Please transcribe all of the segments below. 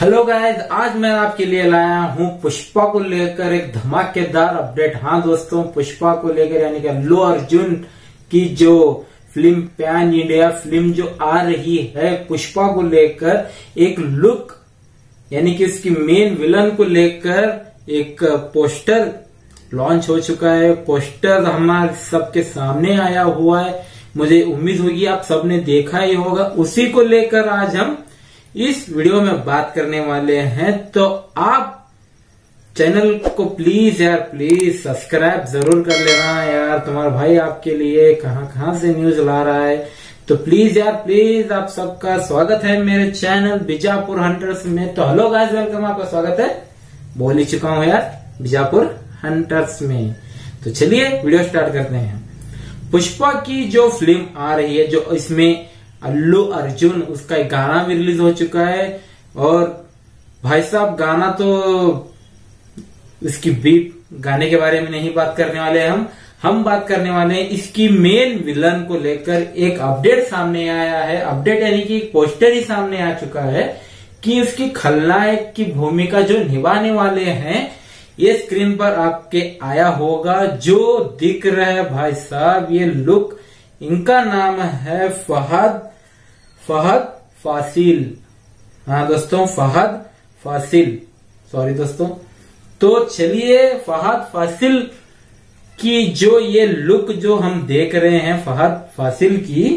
Hello guys, आज मैं आपके लिए लाया हूं पुष्पा को लेकर एक धमाकेदार अपडेट। हाँ दोस्तों, पुष्पा को लेकर यानी कि अल्लू अर्जुन की जो फिल्म पैन इंडिया फिल्म जो आ रही है, पुष्पा को लेकर एक लुक यानी कि इसकी मेन विलन को लेकर एक पोस्टर लॉन्च हो चुका है। पोस्टर हमारे सबके सामने आया हुआ है, मुझे उम्मीद होगी आप सबने देखा ही होगा। उसी को लेकर आज हम इस वीडियो में बात करने वाले हैं। तो आप चैनल को प्लीज सब्सक्राइब जरूर कर लेना यार। तुम्हारा भाई आपके लिए कहां से न्यूज ला रहा है, तो प्लीज आप सबका स्वागत है मेरे चैनल बीजापुर हंटर्स में। तो हेलो गाइस, वेलकम, आपका स्वागत है। बोल ही चुका हूं यार, बीजापुर हंटर्स में। तो चलिए वीडियो स्टार्ट करते हैं। पुष्पा की जो फिल्म आ रही है, जो इसमें अल्लू अर्जुन, उसका एक गाना भी रिलीज हो चुका है। और भाई साहब, गाना तो इसकी बीट गाने के बारे में नहीं बात करने वाले हम बात करने वाले हैं इसकी मेन विलन को लेकर। एक अपडेट सामने आया है, अपडेट यानी कि एक पोस्टर ही सामने आ चुका है कि उसकी खलनायक की भूमिका जो निभाने वाले हैं, ये स्क्रीन पर आपके आया होगा। जो दिख रहा है भाई साहब, ये लुक, इनका नाम है फहद फासिल। हाँ दोस्तों, फहद फासिल, सॉरी दोस्तों। तो चलिए, फहद फासिल की जो ये लुक जो हम देख रहे हैं फहद फासिल की,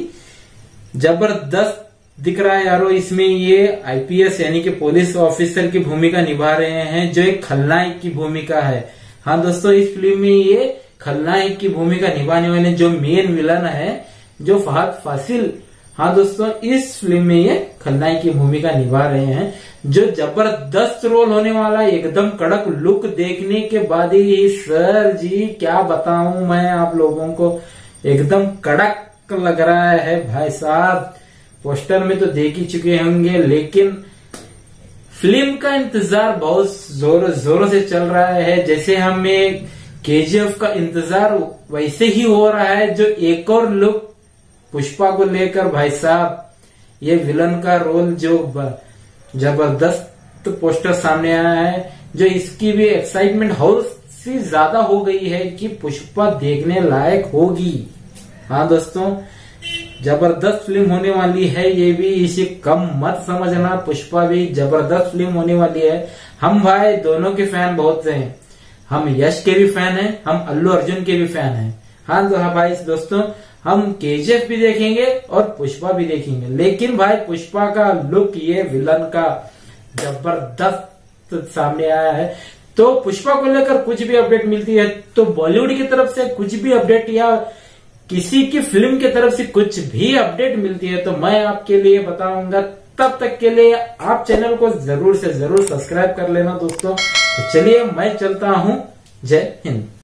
जबरदस्त दिख रहा है यारो। इसमें ये आईपीएस यानी कि पुलिस ऑफिसर की भूमिका निभा रहे हैं, जो एक खलनायक की भूमिका है। हाँ दोस्तों, इस फिल्म में ये खलनायक की भूमिका निभाने वाले जो मेन विलन है, जो फहद फासिल। हाँ दोस्तों, इस फिल्म में ये खलनायक की भूमिका निभा रहे हैं, जो जबरदस्त रोल होने वाला है। एकदम कड़क लुक देखने के बाद ही सर जी क्या बताऊं मैं आप लोगों को, एकदम कड़क लग रहा है भाई साहब। पोस्टर में तो देख ही चुके होंगे, लेकिन फिल्म का इंतजार बहुत जोरों से चल रहा है। जैसे हमें केजीएफ का इंतजार वैसे ही हो रहा है। जो एक और लुक पुष्पा को लेकर भाई साहब, ये विलन का रोल जो जबरदस्त पोस्टर सामने आया है, जो इसकी भी एक्साइटमेंट हाउस से ज्यादा हो गई है कि पुष्पा देखने लायक होगी। हाँ दोस्तों, जबरदस्त फिल्म होने वाली है ये भी, इसे कम मत समझना। पुष्पा भी जबरदस्त फिल्म होने वाली है। हम भाई दोनों के फैन बहुत से हैं, हम यश के भी फैन हैं, हम अल्लू अर्जुन के भी फैन हैं। हाँ भाई दोस्तों, हम केजीएफ भी देखेंगे और पुष्पा भी देखेंगे। लेकिन भाई पुष्पा का लुक, ये विलन का जबरदस्त सामने आया है। तो पुष्पा को लेकर कुछ भी अपडेट मिलती है, तो बॉलीवुड की तरफ से कुछ भी अपडेट या किसी की फिल्म की तरफ से कुछ भी अपडेट मिलती है, तो मैं आपके लिए बताऊंगा। तब तक के लिए आप चैनल को जरूर से जरूर सब्सक्राइब कर लेना दोस्तों। तो चलिए मैं चलता हूं, जय हिंद।